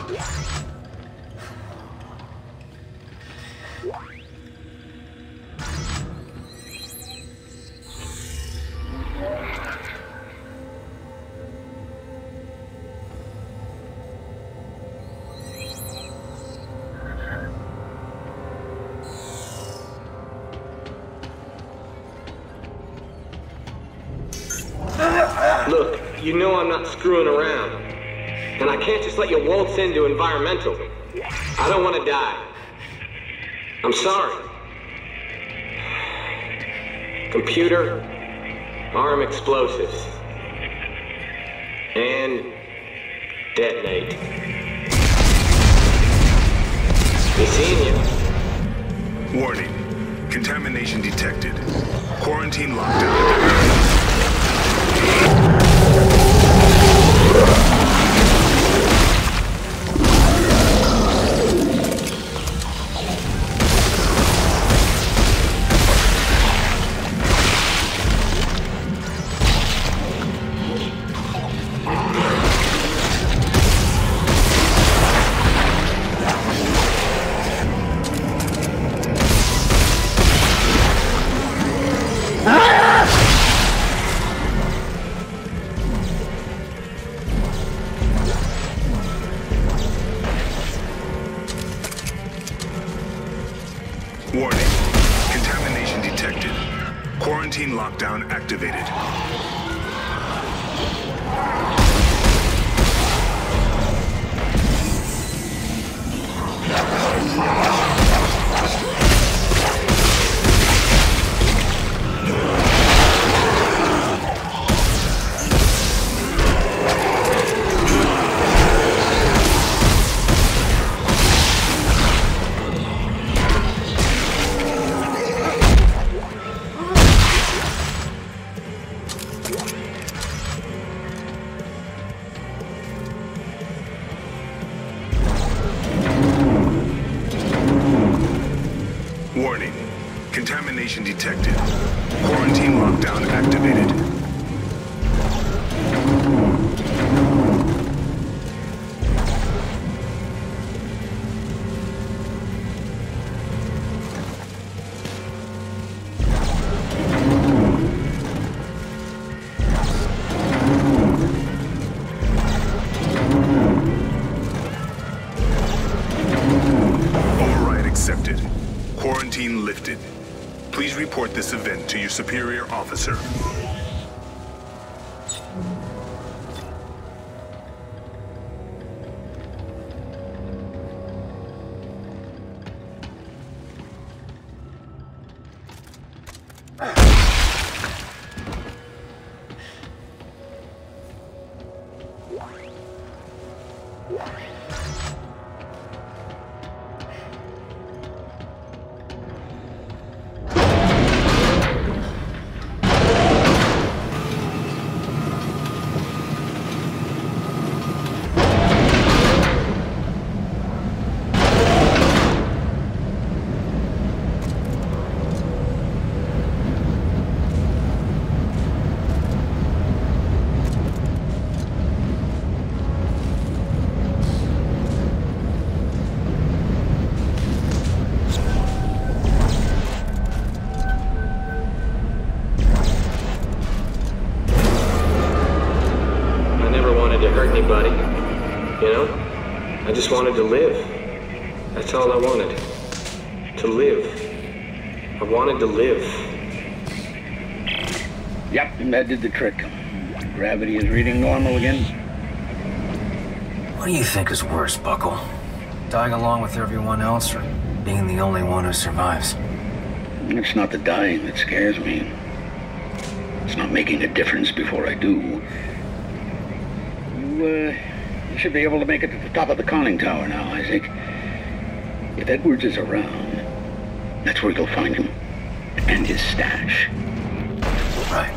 Look, you know I'm not screwing around. And I can't just let you waltz into environmental. I don't want to die. I'm sorry. Computer, arm explosives. And detonate. Be seeing you. Warning. Contamination detected. Quarantine lockdown. Warning. Contamination detected. Quarantine lockdown activated. Warning. Contamination detected. Quarantine lockdown activated. Override accepted. Quarantine lifted. Please report this event to your superior officer. Anybody, you know? I just wanted to live. That's all I wanted. To live. I wanted to live. Yep, that did the trick. Gravity is reading normal again. What do you think is worse, Buckle? Dying along with everyone else, or being the only one who survives? It's not the dying that scares me. It's not making a difference before I do. You should be able to make it to the top of the conning tower now, Isaac. If Edwards is around, that's where you'll find him. And his stash. Right.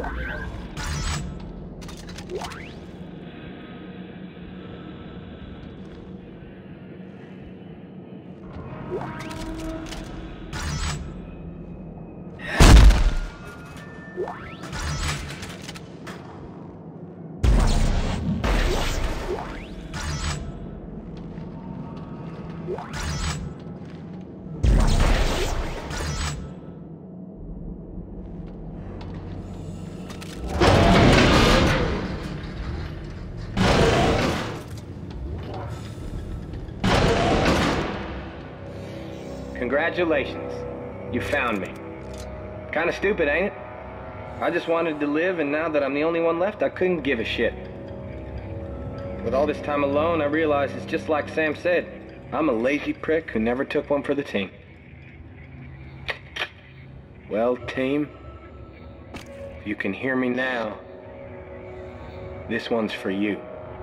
Congratulations. You found me. Kinda stupid, ain't it? I just wanted to live, and now that I'm the only one left, I couldn't give a shit. With all this time alone, I realize it's just like Sam said. I'm a lazy prick who never took one for the team. Well, team, if you can hear me now, this one's for you.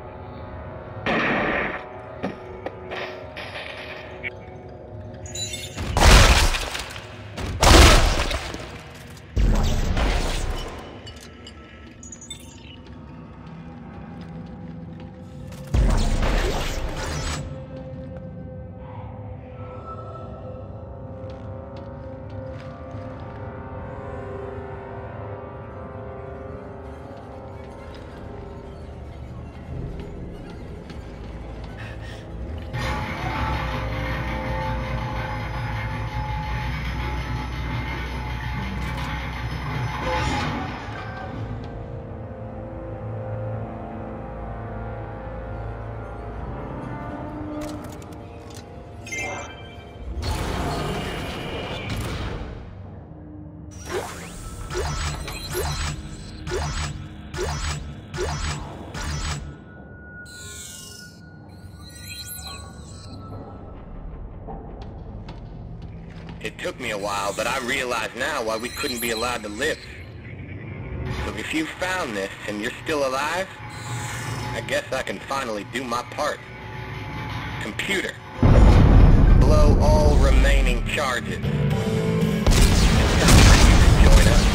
It took me a while, but I realize now why we couldn't be allowed to live. So if you found this and you're still alive, I guess I can finally do my part. Computer, blow all remaining charges. It's time for you to join us.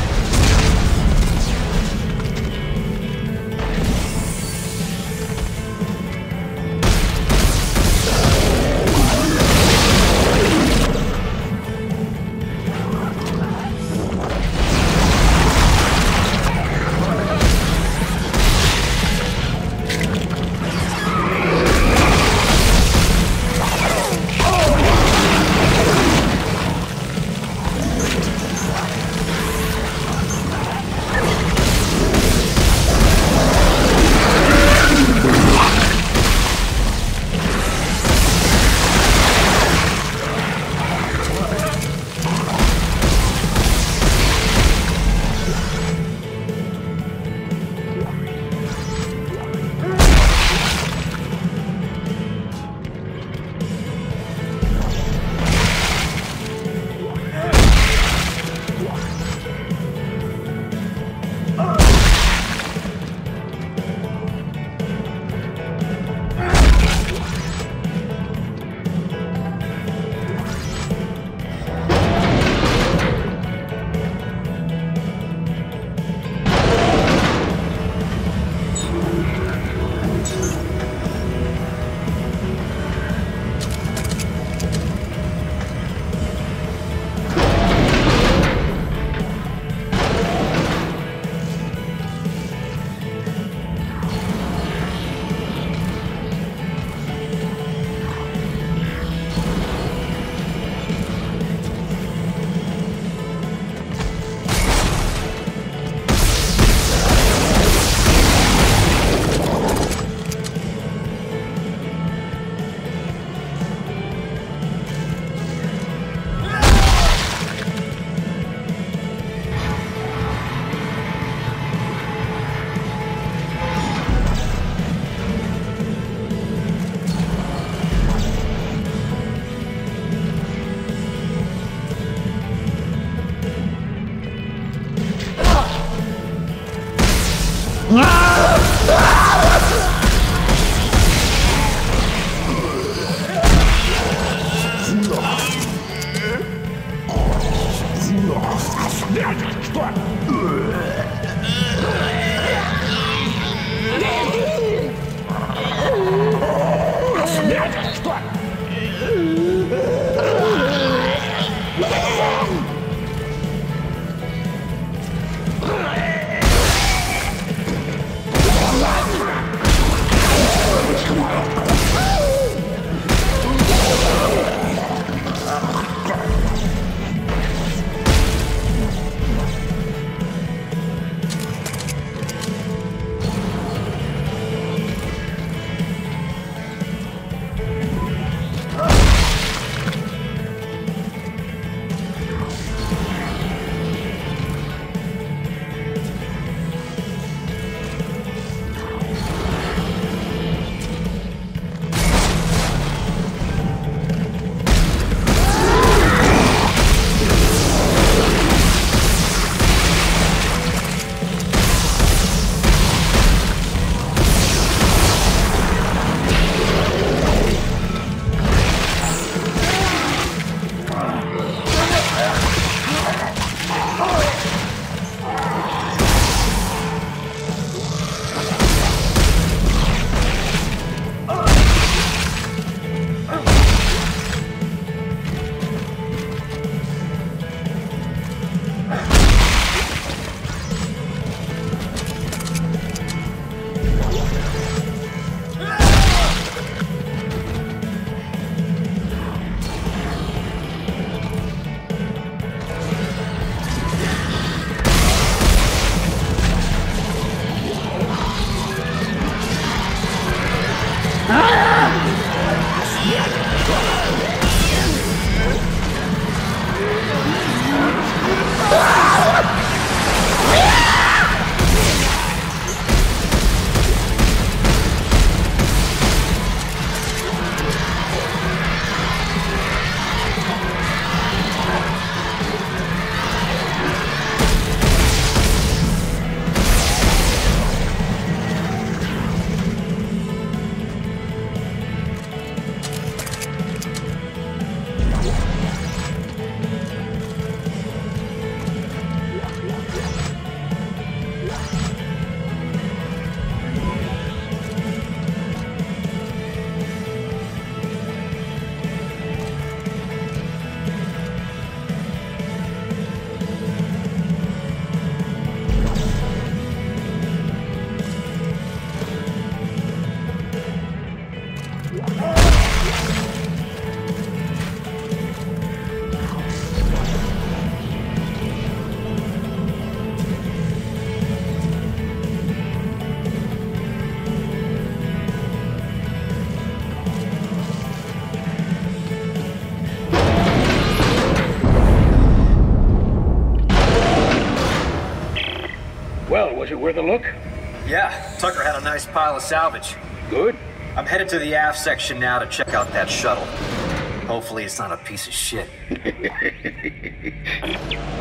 Well, was it worth a look? Yeah, Tucker had a nice pile of salvage. Good. I'm headed to the aft section now to check out that shuttle. Hopefully it's not a piece of shit.